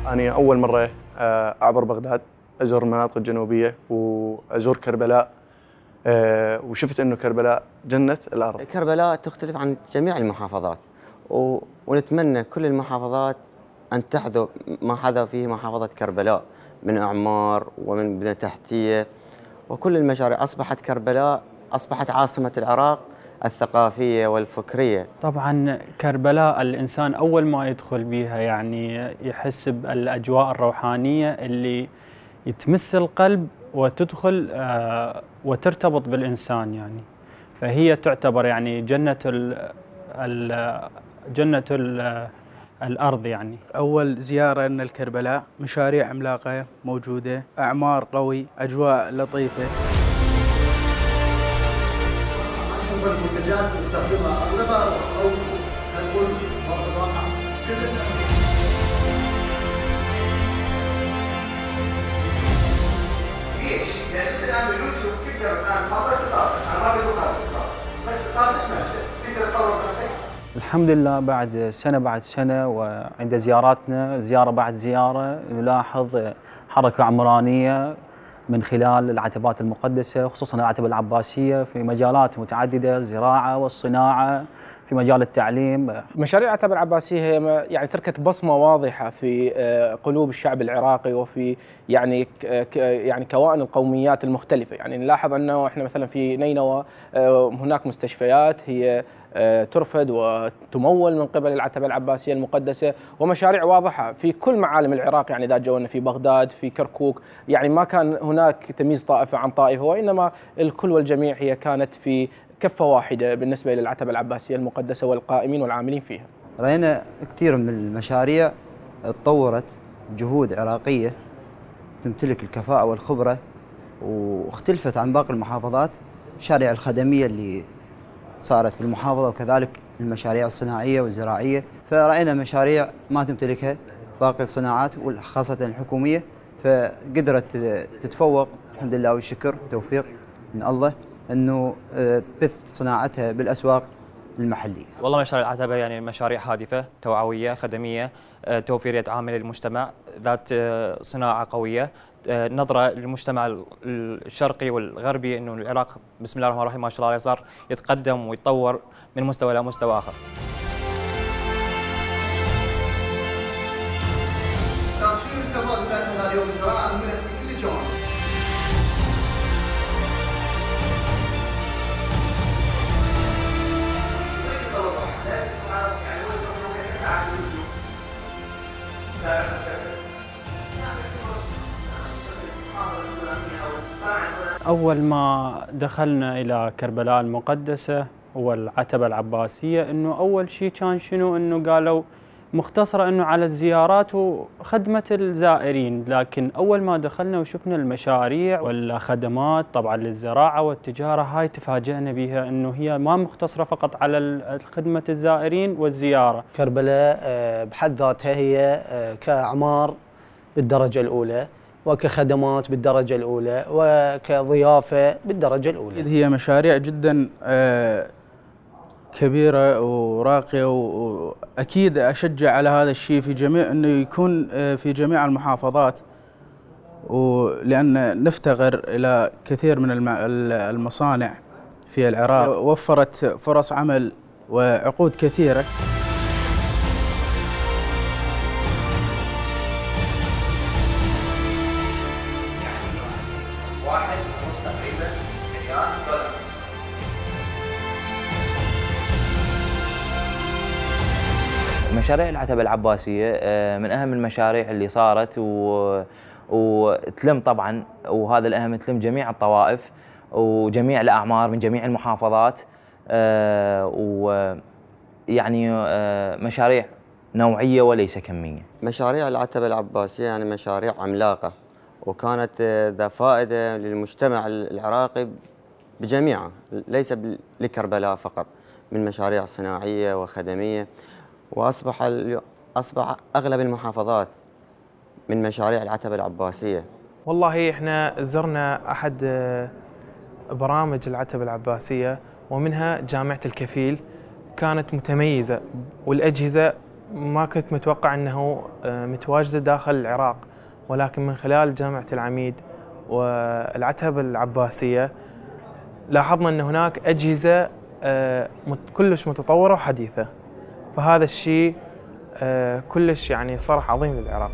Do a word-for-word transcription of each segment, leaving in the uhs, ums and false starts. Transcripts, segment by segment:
أنا أول مرة أعبر بغداد، أزور المناطق الجنوبية وأزور كربلاء، وشفت إنه كربلاء جنة الأرض. كربلاء تختلف عن جميع المحافظات، ونتمنى كل المحافظات أن تحذو ما حذا فيه محافظة كربلاء من إعمار ومن بنية تحتية وكل المشاريع. أصبحت كربلاء أصبحت عاصمة العراق الثقافية والفكرية. طبعا كربلاء الإنسان أول ما يدخل بها يعني يحس بالأجواء الروحانية اللي يتمس القلب وتدخل وترتبط بالإنسان، يعني فهي تعتبر يعني جنة ال ال جنة ال الأرض. يعني أول زيارة لنا لكربلاء، مشاريع عملاقة موجودة، أعمار قوي، أجواء لطيفة. أشوف المنتجات نستخدمها أغلبها أو نقول واقع كلنا. ليش؟ لأن أنت الآن باليوتيوب تقدر الآن ما باختصاصك، أنا ما بقول باختصاص، بس اختصاصك نفسك، تقدر تطور نفسك. الحمد لله بعد سنة بعد سنة وعند زياراتنا زيارة بعد زيارة نلاحظ حركة عمرانية من خلال العتبات المقدسة، خصوصا العتبة العباسية في مجالات متعددة، الزراعة والصناعة، في مجال التعليم. مشاريع العتبة العباسية هي يعني تركت بصمة واضحة في قلوب الشعب العراقي وفي يعني يعني كوائن القوميات المختلفة. يعني نلاحظ أنه إحنا مثلا في نينوى هناك مستشفيات هي ترفد وتمول من قبل العتبة العباسية المقدسة، ومشاريع واضحة في كل معالم العراق. يعني إذا جونا في بغداد، في كركوك، يعني ما كان هناك تمييز طائفة عن طائفة، وإنما الكل والجميع هي كانت في كفة واحدة بالنسبة للعتبة العباسية المقدسة والقائمين والعاملين فيها. رأينا كثير من المشاريع تطورت جهود عراقية تمتلك الكفاءة والخبرة واختلفت عن باقي المحافظات. المشاريع الخدمية اللي صارت بالمحافظة وكذلك المشاريع الصناعية والزراعية، فرأينا مشاريع ما تمتلكها باقي الصناعات وخاصة الحكومية، فقدرت تتفوق الحمد لله والشكر وتوفيق من الله أنه تبث صناعتها بالأسواق المحلية. والله مشاريع العتبة يعني مشاريع هادفة توعوية خدمية، توفيرية عامل للمجتمع، ذات صناعة قوية، نظرة للمجتمع الشرقي والغربي أنه العراق بسم الله الرحمن الرحيم ما شاء الله عليه صار يتقدم ويتطور من مستوى إلى مستوى آخر. شنو نستفاد من عندنا اليوم؟ الزراعة مهمة في كل الجوانب. أول ما دخلنا إلى كربلاء المقدسة والعتبة العباسية، إنه أول شيء كان شنو؟ إنه قالوا مختصرة إنه على الزيارات وخدمة الزائرين، لكن أول ما دخلنا وشفنا المشاريع والخدمات طبعا للزراعة والتجارة، هاي تفاجئنا بها إنه هي ما مختصرة فقط على خدمة الزائرين والزيارة. كربلاء بحد ذاتها هي كأعمار بالدرجة الأولى، وكخدمات بالدرجة الأولى، وكضيافة بالدرجة الأولى. هي مشاريع جدا كبيرة وراقية، وأكيد أشجع على هذا الشيء في جميع أنه يكون في جميع المحافظات، ولأن نفتقر إلى كثير من المصانع في العراق، وفرت فرص عمل وعقود كثيرة. مشاريع العتبة العباسية من أهم المشاريع اللي صارت و... وتلم طبعا، وهذا الأهم تلم جميع الطوائف وجميع الأعمار من جميع المحافظات، ويعني مشاريع نوعية وليس كمية. مشاريع العتبة العباسية يعني مشاريع عملاقة، وكانت ذا فائدة للمجتمع العراقي بجميعه، ليس لكربلاء فقط، من مشاريع صناعية وخدمية. وأصبح أصبح أغلب المحافظات من مشاريع العتبة العباسية. والله إحنا زرنا أحد برامج العتبة العباسية، ومنها جامعة الكفيل، كانت متميزة والأجهزة ما كنت متوقع أنه متواجدة داخل العراق، ولكن من خلال جامعة العميد والعتبة العباسية لاحظنا أن هناك أجهزة كلش متطورة وحديثة، فهذا الشيء كلش يعني صرح عظيم للعراق.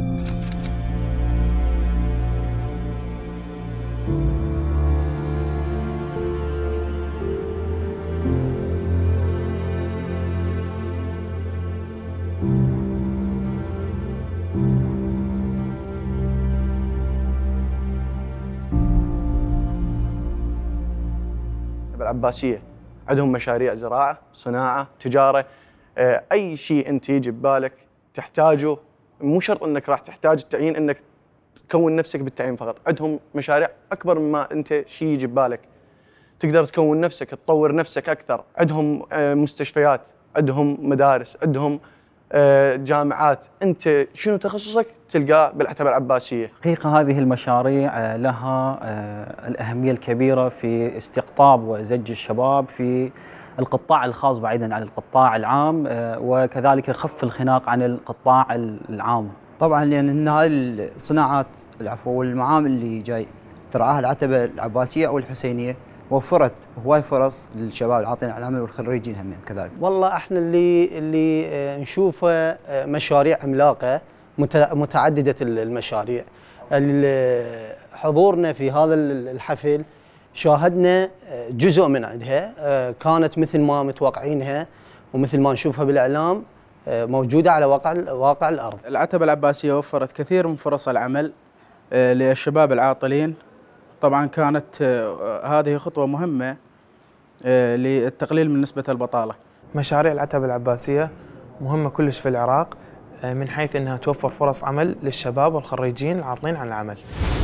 العباسية عندهم مشاريع زراعة، صناعة، تجارة، أي شيء أنت يجي ببالك تحتاجه، مو شرط أنك راح تحتاج التعيين أنك تكون نفسك بالتعيين فقط، عندهم مشاريع أكبر مما أنت شيء يجي ببالك، تقدر تكون نفسك، تطور نفسك أكثر، عندهم مستشفيات، عندهم مدارس، عندهم جامعات. أنت شنو تخصصك تلقاه بالعتبة العباسية. حقيقة هذه المشاريع لها الأهمية الكبيرة في استقطاب وزج الشباب في القطاع الخاص بعيدا عن القطاع العام، وكذلك خف الخناق عن القطاع العام. طبعا لأن إن هاي الصناعات العفو والمعامل اللي جاي ترعاها العتبة العباسية أو الحسينية وفرت هواي فرص للشباب العاطلين عن العمل والخريجين هم كذلك. والله احنا اللي اللي نشوفه مشاريع عملاقه متعدده المشاريع. حضورنا في هذا الحفل شاهدنا جزء من عندها، كانت مثل ما متوقعينها ومثل ما نشوفها بالاعلام موجوده على واقع واقع الارض. العتبة العباسية وفرت كثير من فرص العمل للشباب العاطلين. طبعا كانت هذه خطوة مهمة للتقليل من نسبة البطالة. مشاريع العتبة العباسية مهمة كلش في العراق من حيث أنها توفر فرص عمل للشباب والخريجين العاطلين عن العمل.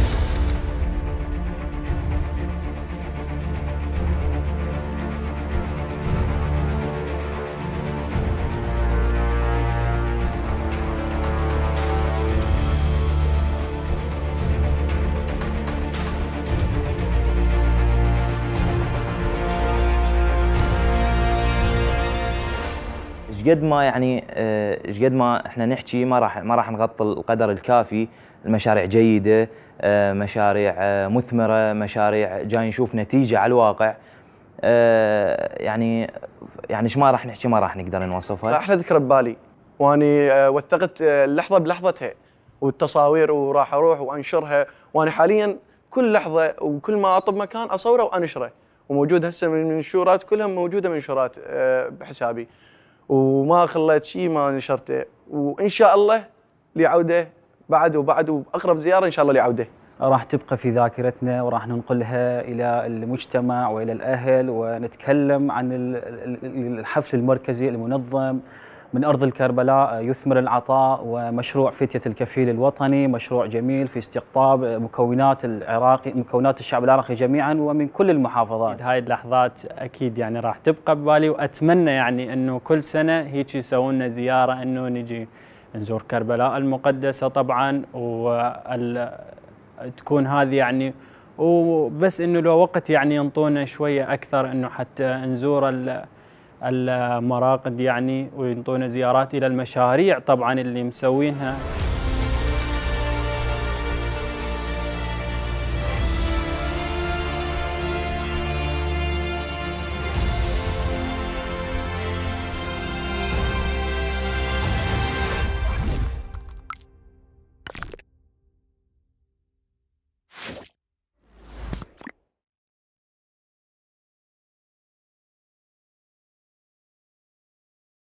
قد ما يعني ايش قد ما احنا نحكي ما راح ما راح نغطي القدر الكافي. المشاريع جيده، مشاريع مثمره، مشاريع جاي نشوف نتيجه على الواقع. يعني يعني ايش ما راح نحكي ما راح نقدر نوصفها. احلى ذكرى ببالي واني وثقت اللحظه بلحظتها والتصاوير وراح اروح وانشرها، وانا حاليا كل لحظه وكل ما اطب مكان اصوره وانشره، وموجود هسه من المنشورات كلها موجوده منشورات بحسابي، وما خليت شيء ما نشرته، وان شاء الله لعوده بعد وبعد وباقرب زياره ان شاء الله لعوده. راح تبقى في ذاكرتنا وراح ننقلها الى المجتمع والى الاهل، ونتكلم عن الحفل المركزي المنظم من ارض الكربلاء يثمر العطاء، ومشروع فتية الكفيل الوطني، مشروع جميل في استقطاب مكونات العراقي مكونات الشعب العراقي جميعا ومن كل المحافظات. هاي اللحظات اكيد يعني راح تبقى ببالي، واتمنى يعني انه كل سنه هيك يسوون لنا زياره، انه نجي نزور كربلاء المقدسه طبعا، وتكون هذه يعني وبس انه لو وقت يعني ينطونا شويه اكثر انه حتى نزور المراقد يعني، وينطونا زيارات الى المشاريع طبعا اللي مسوينها.